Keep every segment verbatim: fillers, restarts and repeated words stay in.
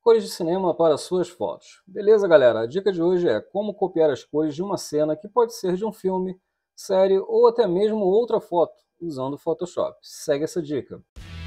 Cores de cinema para suas fotos. Beleza, galera? A dica de hoje é como copiar as cores de uma cena que pode ser de um filme, série ou até mesmo outra foto, usando o Photoshop. Segue essa dica.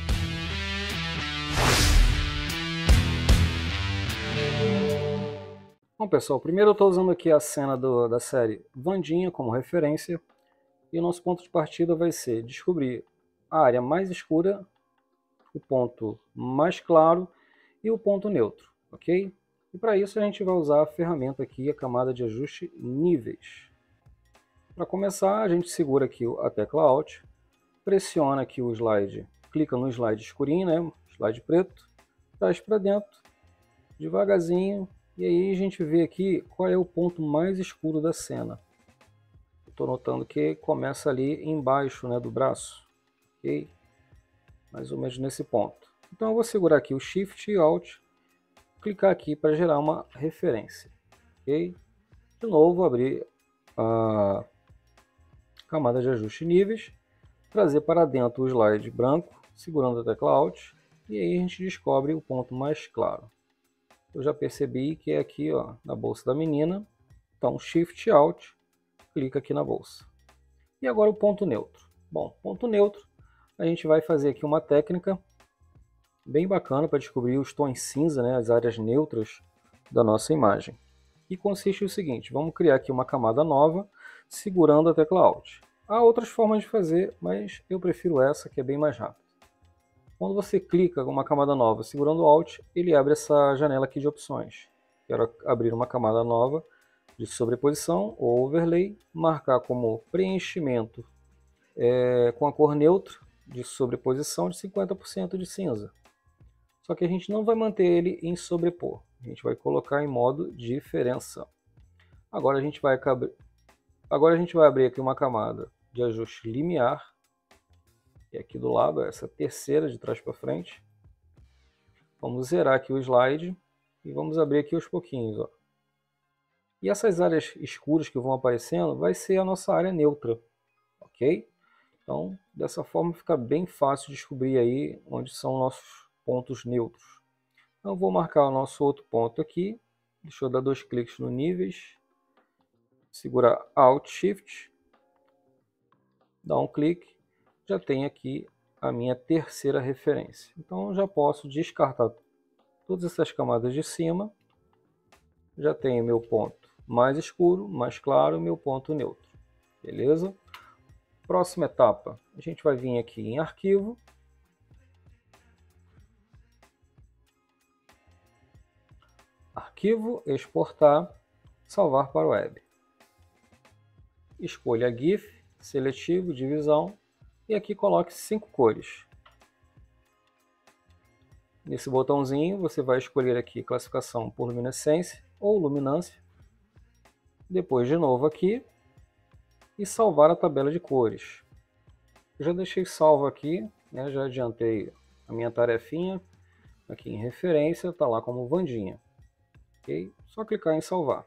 Bom, pessoal, primeiro eu estou usando aqui a cena do, da série Wandinha como referência. E o nosso ponto de partida vai ser descobrir a área mais escura, o ponto mais claro e o ponto neutro, ok? E para isso a gente vai usar a ferramenta aqui, a camada de ajuste níveis. Para começar, a gente segura aqui a tecla Alt, pressiona aqui o slide, clica no slide escurinho, né, slide preto, traz para dentro, devagarzinho, e aí a gente vê aqui qual é o ponto mais escuro da cena. Estou notando que começa ali embaixo, né, do braço, ok? Mais ou menos nesse ponto. Então eu vou segurar aqui o Shift e Alt, clicar aqui para gerar uma referência, ok? De novo, abrir a camada de ajuste níveis, trazer para dentro o slide branco, segurando a tecla Alt, e aí a gente descobre o ponto mais claro. Eu já percebi que é aqui, ó, na bolsa da menina, então Shift Alt, clica aqui na bolsa. E agora o ponto neutro. Bom, ponto neutro, a gente vai fazer aqui uma técnica bem bacana para descobrir os tons cinza, né, as áreas neutras da nossa imagem. E consiste no seguinte, vamos criar aqui uma camada nova, segurando a tecla Alt. Há outras formas de fazer, mas eu prefiro essa, que é bem mais rápida. Quando você clica em uma camada nova segurando o Alt, ele abre essa janela aqui de opções. Quero abrir uma camada nova de sobreposição ou overlay, marcar como preenchimento é, com a cor neutra de sobreposição de cinquenta por cento de cinza. Só que a gente não vai manter ele em sobrepor, a gente vai colocar em modo diferença. Agora a gente vai, Agora a gente vai abrir aqui uma camada de ajuste limiar, e aqui do lado, essa terceira de trás para frente. Vamos zerar aqui o slide e vamos abrir aqui aos pouquinhos. Ó. E essas áreas escuras que vão aparecendo vai ser a nossa área neutra, ok? Então, dessa forma fica bem fácil descobrir aí onde são nossos pontos neutros. Então, eu vou marcar o nosso outro ponto aqui. Deixa eu dar dois cliques no níveis. Segurar Alt Shift. Dar um clique. Já tem aqui a minha terceira referência. Então, eu já posso descartar todas essas camadas de cima. Já tenho meu ponto mais escuro, mais claro, meu ponto neutro. Beleza? Próxima etapa, a gente vai vir aqui em Arquivo. Arquivo, exportar, salvar para o web. Escolha GIF, seletivo, divisão, e aqui coloque cinco cores. Nesse botãozinho você vai escolher aqui classificação por luminescência ou luminância. Depois de novo aqui e salvar a tabela de cores. Eu já deixei salvo aqui, né, já adiantei a minha tarefinha. Aqui em referência, está lá como Wandinha. Okay? Só clicar em salvar.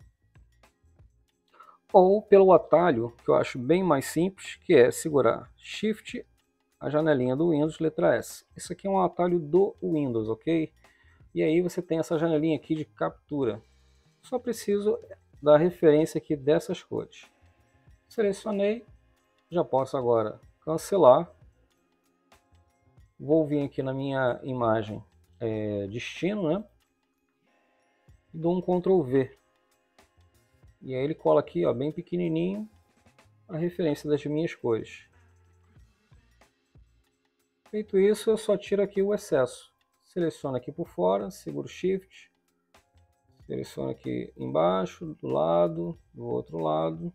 Ou pelo atalho, que eu acho bem mais simples, que é segurar Shift, a janelinha do Windows, letra S. Isso aqui é um atalho do Windows, ok? E aí você tem essa janelinha aqui de captura. Só preciso da referência aqui dessas cores. Selecionei, já posso agora cancelar. Vou vir aqui na minha imagem é, destino, né? Dou um control V. E aí ele cola aqui, ó, bem pequenininho, a referência das minhas cores. Feito isso, eu só tiro aqui o excesso. Seleciono aqui por fora, seguro Shift. Seleciono aqui embaixo, do lado, do outro lado.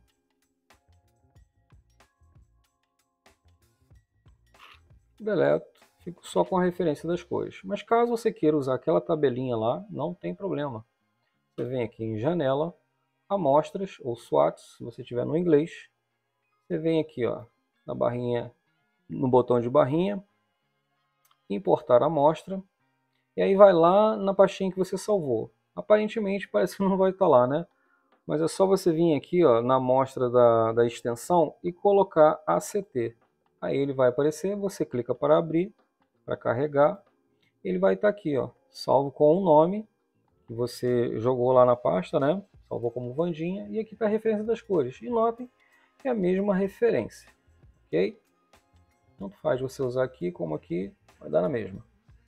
Deleto. Fico só com a referência das cores. Mas caso você queira usar aquela tabelinha lá, não tem problema. Você vem aqui em Janela, Amostras ou SWATs, se você tiver no inglês. Você vem aqui, ó, na barrinha, no botão de barrinha, importar a amostra, e aí vai lá na pastinha que você salvou. Aparentemente parece que não vai estar lá, né? Mas é só você vir aqui, ó, na amostra da, da extensão e colocar A C T. Aí ele vai aparecer, você clica para abrir, para carregar, ele vai estar aqui, ó, salvo com o nome que você jogou lá na pasta, né? Salvou como Vandinha, e aqui está a referência das cores. E notem que é a mesma referência, ok? Tanto faz você usar aqui como aqui, vai dar na mesma.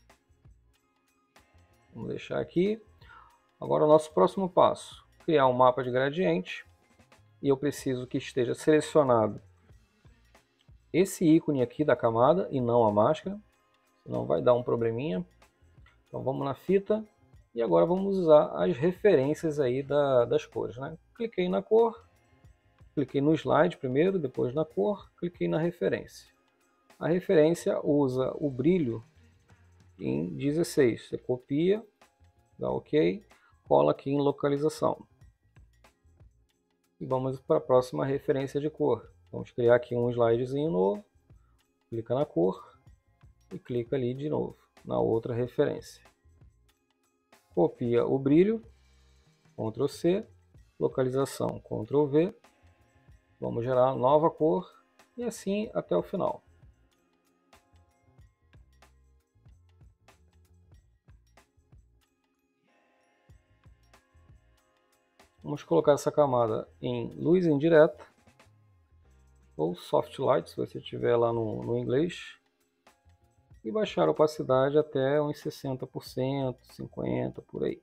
Vamos deixar aqui. Agora o nosso próximo passo, criar um mapa de gradiente, e eu preciso que esteja selecionado esse ícone aqui da camada e não a máscara, senão vai dar um probleminha. Então vamos na fita e agora vamos usar as referências aí da, das cores, né? Cliquei na cor, cliquei no slide primeiro, depois na cor, cliquei na referência. A referência usa o brilho em dezesseis. Você copia, dá OK, cola aqui em localização. E vamos para a próxima referência de cor. Vamos criar aqui um slidezinho novo, clica na cor e clica ali de novo na outra referência. Copia o brilho, control C, localização, control V. Vamos gerar nova cor e assim até o final. Vamos colocar essa camada em luz indireta ou soft light, se você tiver lá no, no inglês, e baixar a opacidade até uns sessenta por cento, cinquenta por cento, por aí.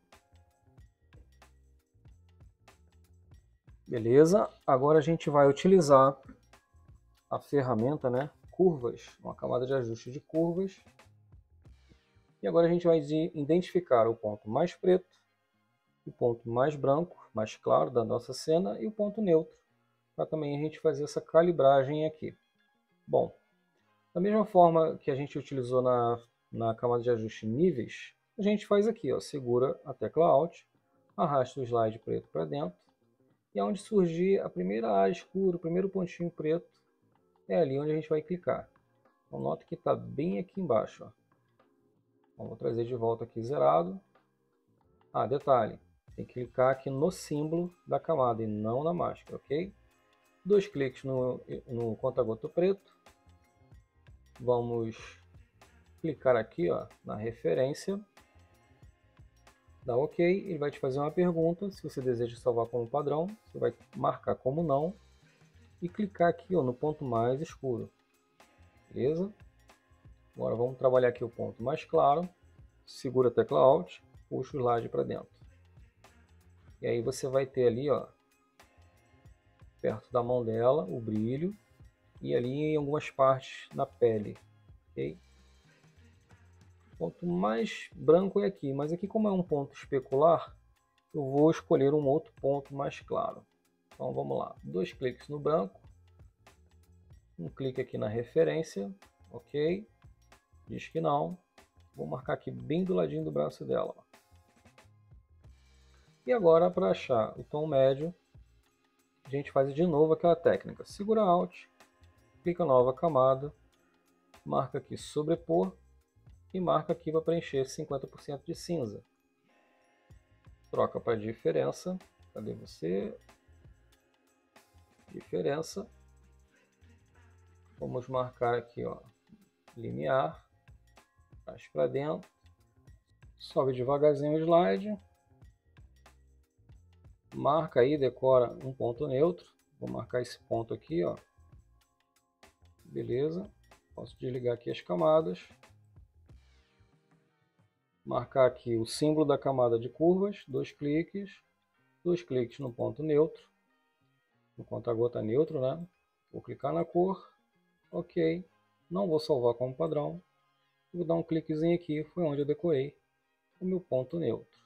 Beleza? Agora a gente vai utilizar a ferramenta, né, curvas, uma camada de ajuste de curvas. E agora a gente vai identificar o ponto mais preto, o ponto mais branco, mais claro da nossa cena e o ponto neutro, para também a gente fazer essa calibragem aqui. Bom, da mesma forma que a gente utilizou na, na camada de ajuste níveis, a gente faz aqui, ó, segura a tecla Alt, arrasta o slide preto para dentro, e onde surgir a primeira área escura, o primeiro pontinho preto, é ali onde a gente vai clicar. Então, nota que está bem aqui embaixo. Ó. Então, vou trazer de volta aqui zerado. Ah, detalhe, tem que clicar aqui no símbolo da camada e não na máscara, ok? Dois cliques no, no conta-gota preto. Vamos clicar aqui, ó, na referência. Dá OK, ele vai te fazer uma pergunta, se você deseja salvar como padrão, você vai marcar como não e clicar aqui, ó, no ponto mais escuro. Beleza? Agora vamos trabalhar aqui o ponto mais claro, segura a tecla Alt, puxa o slide para dentro. E aí você vai ter ali, ó, perto da mão dela, o brilho, e ali em algumas partes na pele, ok? O ponto mais branco é aqui, mas aqui como é um ponto especular, eu vou escolher um outro ponto mais claro. Então vamos lá, dois cliques no branco, um clique aqui na referência, ok? Diz que não. Vou marcar aqui bem do ladinho do braço dela. Ó. E agora para achar o tom médio, a gente faz de novo aquela técnica. Segura Alt, clica nova camada, marca aqui sobrepor e marca aqui para preencher cinquenta por cento de cinza. Troca para diferença. Cadê você? Diferença. Vamos marcar aqui, ó, linear, traz para dentro, sobe devagarzinho o slide, marca aí, decora um ponto neutro, vou marcar esse ponto aqui, ó, beleza, posso desligar aqui as camadas, marcar aqui o símbolo da camada de curvas, dois cliques, dois cliques no ponto neutro, no conta-gota neutro, né, vou clicar na cor, ok, não vou salvar como padrão, vou dar um cliquezinho aqui, foi onde eu decorei o meu ponto neutro.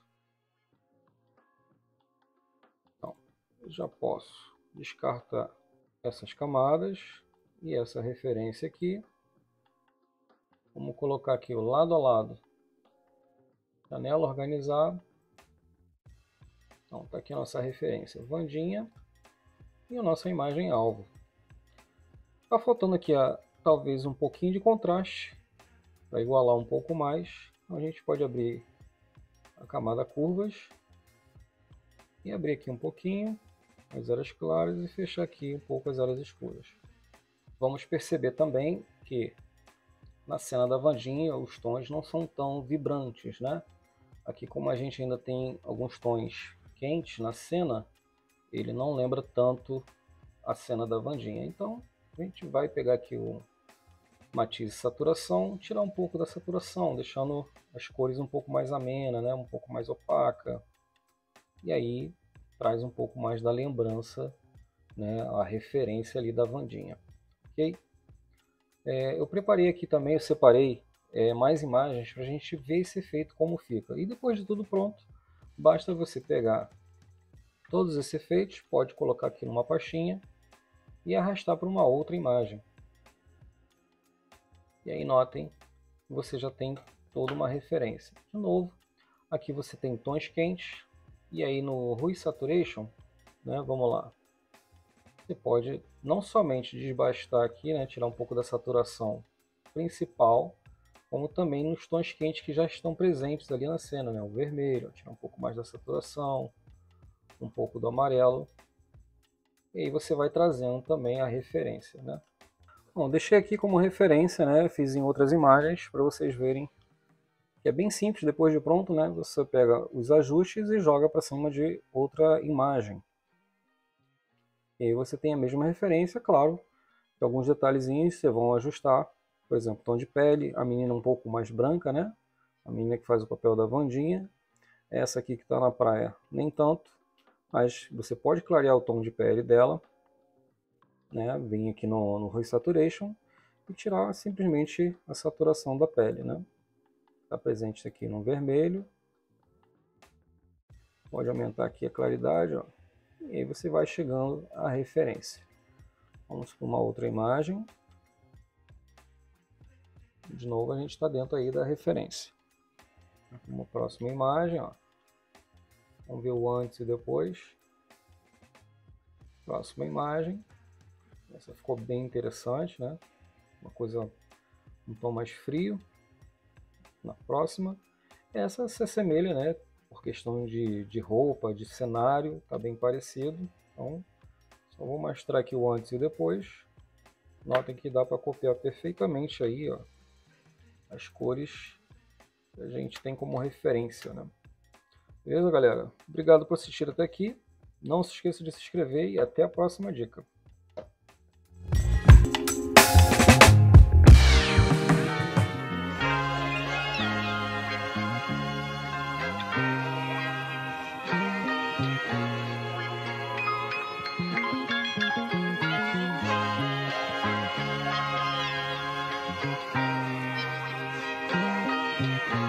Então, eu já posso descartar essas camadas e essa referência aqui. Vamos colocar aqui o lado a lado, janela, organizar. Então, está aqui a nossa referência, Vandinha, e a nossa imagem alvo. Está faltando aqui a, talvez um pouquinho de contraste, para igualar um pouco mais. Então, a gente pode abrir a camada curvas e abrir aqui um pouquinho as áreas claras e fechar aqui um pouco as áreas escuras. Vamos perceber também que na cena da Vandinha os tons não são tão vibrantes, né? Aqui, como a gente ainda tem alguns tons quentes na cena, ele não lembra tanto a cena da Wandinha. Então, a gente vai pegar aqui o matiz e saturação, tirar um pouco da saturação, deixando as cores um pouco mais amena, né? Um pouco mais opaca. E aí, traz um pouco mais da lembrança, né? A referência ali da Wandinha. Ok? É, eu preparei aqui também, eu separei é, mais imagens para a gente ver esse efeito como fica. E depois de tudo pronto, basta você pegar todos esses efeitos, pode colocar aqui numa pastinha e arrastar para uma outra imagem. E aí notem, você já tem toda uma referência. De novo, aqui você tem tons quentes, e aí no Hue Saturation, né, vamos lá, você pode não somente desbastar aqui, né, tirar um pouco da saturação principal, como também nos tons quentes que já estão presentes ali na cena, né, o vermelho, tirar um pouco mais da saturação, um pouco do amarelo, e aí você vai trazendo também a referência, né. Bom, deixei aqui como referência, né, fiz em outras imagens para vocês verem que é bem simples. Depois de pronto, né, você pega os ajustes e joga para cima de outra imagem. E aí você tem a mesma referência, claro, que alguns detalhezinhos você vão ajustar. Por exemplo, tom de pele, a menina um pouco mais branca, né? A menina que faz o papel da Wandinha. Essa aqui que está na praia, nem tanto. Mas você pode clarear o tom de pele dela, né? Vem aqui no, no Hue Saturation e tirar simplesmente a saturação da pele, né? Está presente aqui no vermelho. Pode aumentar aqui a claridade, ó. E aí você vai chegando à referência. Vamos para uma outra imagem. De novo a gente está dentro aí da referência. Uma próxima imagem, ó. Vamos ver o antes e depois. Próxima imagem. Essa ficou bem interessante, né? Uma coisa, um tom mais frio. Na próxima. Essa se assemelha, né? Por questão de, de roupa, de cenário, tá bem parecido. Então, só vou mostrar aqui o antes e depois. Notem que dá para copiar perfeitamente aí, ó, as cores que a gente tem como referência, né? Beleza, galera? Obrigado por assistir até aqui. Não se esqueça de se inscrever e até a próxima dica.